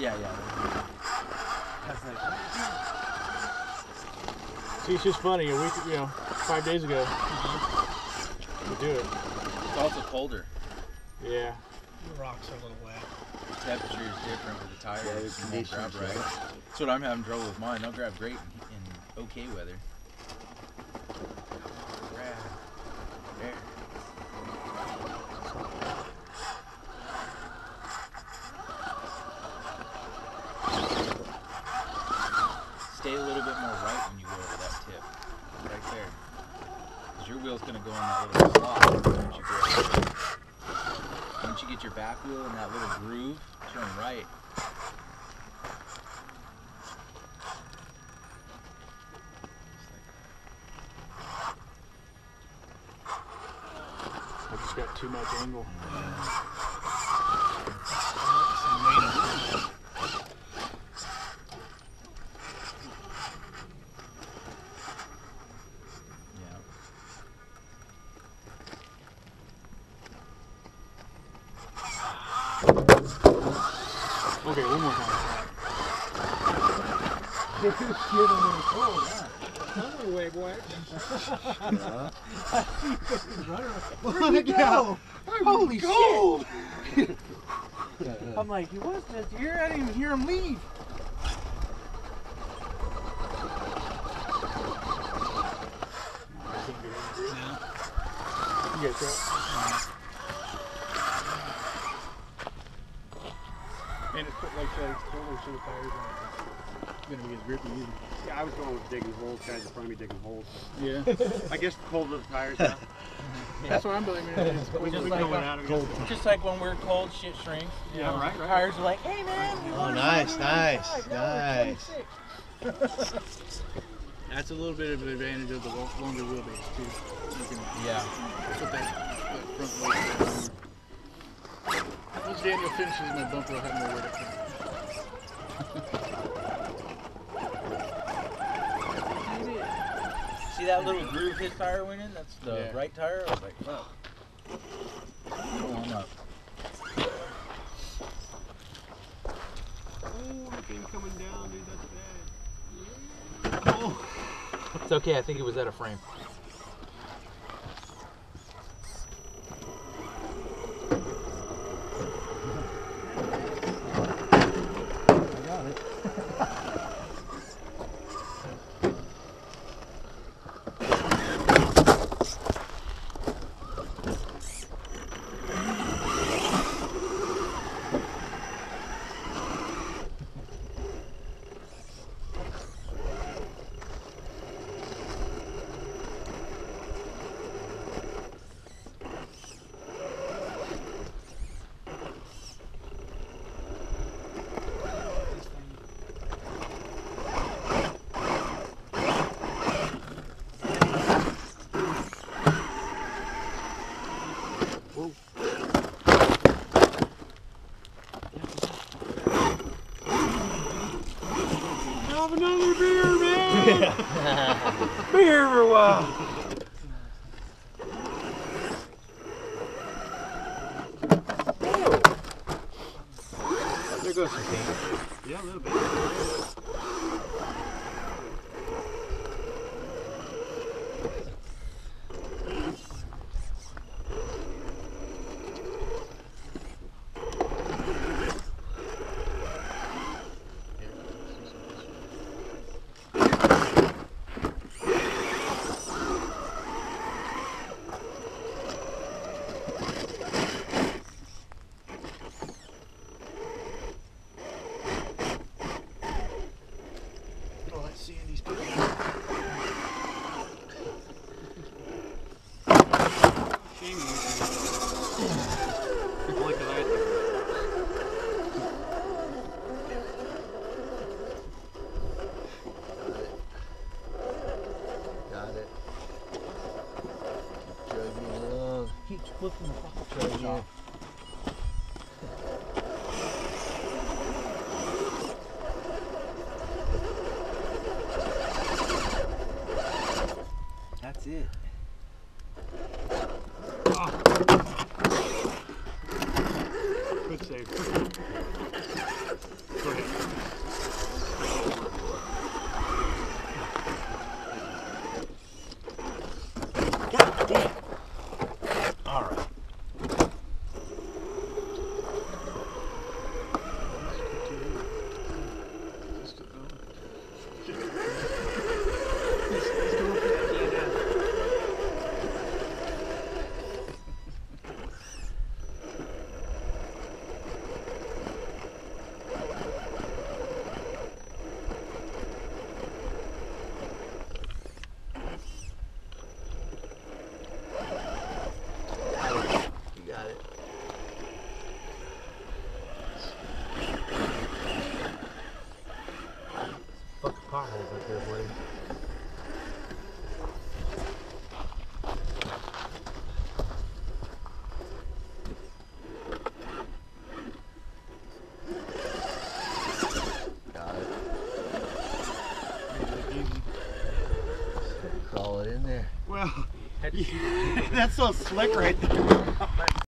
Yeah, yeah. That's like, see, it's just funny. A week, 5 days ago, we do it. it's also colder. Yeah. The rocks are a little wet. The temperature is different with the tires. Yeah, the It won't conditions, grab right. That's what I'm having trouble with mine. They'll grab great in okay weather. Grab. There. Stay a little bit more right when you go over that tip. Right there. Because your wheel's going to go in that little slot once you go over there. Once you get your back wheel in that little groove, turn right. I just got too much angle. Okay, one more time. Where'd he go? Holy gold. shit! I'm like, he was just here. I didn't even hear him leave. You guys got and it's like it's colder, so the tires aren't going to be as grippy either. Yeah, I was going with digging holes, guys in front of me digging holes. Yeah. I guess the cold of the tires now. That's what I'm blaming it. It's cold. Just like when we're cold, shit shrinks. Yeah, right. Tires are like, hey man. Oh, nice, nice, nice. That's a little bit of an advantage of the longer wheelbase too. You can put that front weight down. Once Daniel finishes my bumper, I'll have more weight up there. See that little groove his tire went in? That's the right tire? I was like, oh. Go on up. Oh, the thing coming down, dude, that's bad. Oh. It's okay, I think it was at a frame. Have another beer, man! Beer for a while. There goes some paint. Yeah, a little bit. Sandy's good. Got it. Chugging along. Keeps flipping the fucking Chugging. off. That's it. Good save. Go ahead. haul it in there. Well, Had to see that's so slick right there.